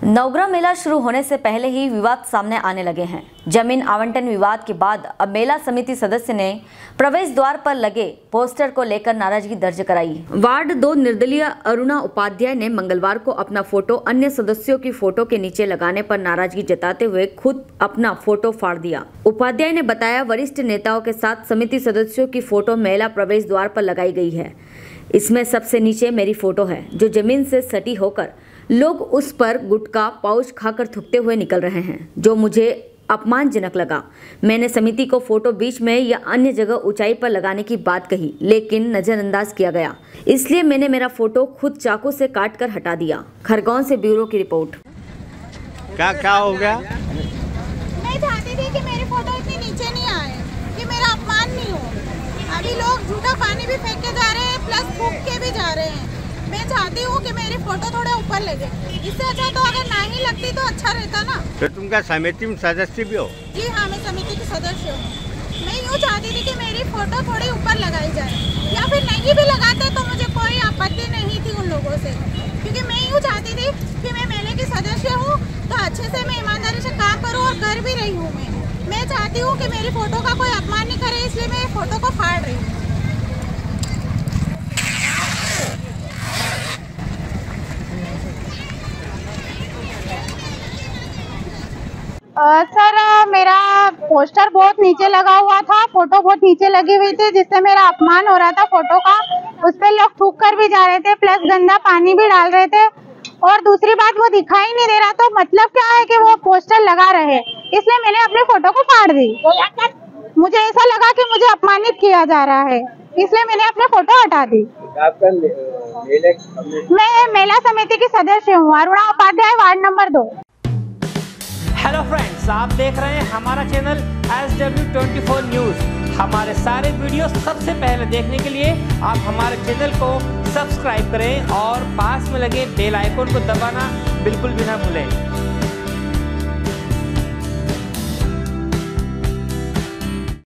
नवग्रह मेला शुरू होने से पहले ही विवाद सामने आने लगे हैं। जमीन आवंटन विवाद के बाद अब मेला समिति सदस्य ने प्रवेश द्वार पर लगे पोस्टर को लेकर नाराजगी दर्ज कराई। वार्ड 2 निर्दलीय अरुणा उपाध्याय ने मंगलवार को अपना फोटो अन्य सदस्यों की फोटो के नीचे लगाने पर नाराजगी जताते हुए खुद अपना फोटो फाड़ दिया। उपाध्याय ने बताया, वरिष्ठ नेताओं के साथ समिति सदस्यों की फोटो मेला प्रवेश द्वार पर लगाई गई है। इसमें सबसे नीचे मेरी फोटो है, जो जमीन से सटी होकर लोग उस पर गुटखा पाउच खाकर थूकते हुए निकल रहे हैं, जो मुझे अपमानजनक लगा। मैंने समिति को फोटो बीच में या अन्य जगह ऊंचाई पर लगाने की बात कही, लेकिन नजरअंदाज किया गया। इसलिए मैंने मेरा फोटो खुद चाकू से काट कर हटा दिया। खरगोन से ब्यूरो की रिपोर्ट। क्या हो गया? मैं चाहती थी कि मेरी फोटो इतनी नीचे नहीं आए, कि मेरा अपमान नहीं हो। अभी लोग झूठा पानी भी फेंक के जा रहे हैं, प्लस फूंक के भी जा रहे हैं। मैं चाहती हूँ कि मेरी फोटो थोड़े ऊपर लगे। इससे अच्छा तो अगर नहीं लगती तो अच्छा रहता ना। तो तुम क्या समिति में सदस्य भी हो? जी हाँ, मैं समिति की सदस्य हूँ। मैं यूँ चाहती थी कि मेरी फोटो थोड़ी ऊपर लगाई जाए, या फिर नहीं भी लगाते तो मुझे कोई आपत्ति नहीं थी उन लोगों से, क्योंकि मैं यूँ चाहती थी कि मैं मेले की सदस्य हूँ तो अच्छे से मैं ईमानदारी से काम करूँ और कर भी रही हूँ। मैं चाहती हूँ कि मेरी फोटो का कोई अपमान नहीं करे, इसलिए मैं फोटो को फाड़ रही हूँ। सर, मेरा पोस्टर बहुत नीचे लगा हुआ था, फोटो बहुत नीचे लगी हुई थी, जिससे मेरा अपमान हो रहा था फोटो का। उस पर लोग थूक कर भी जा रहे थे, प्लस गंदा पानी भी डाल रहे थे। और दूसरी बात, वो दिखाई नहीं दे रहा, तो मतलब क्या है कि वो पोस्टर लगा रहे, इसलिए मैंने अपने फोटो को फाड़ दी। मुझे ऐसा लगा कि मुझे अपमानित किया जा रहा है, इसलिए मैंने अपने फोटो हटा दी। मैं मेला समिति की सदस्य हूँ, Aruna Upadhyay, ward number 2। Hello friends, आप देख रहे हैं हमारा चैनल SW24 न्यूज़। हमारे सारे वीडियो सबसे पहले देखने के लिए आप हमारे चैनल को सब्सक्राइब करें और पास में लगे बेल आइकन को दबाना बिल्कुल भी ना भूलें।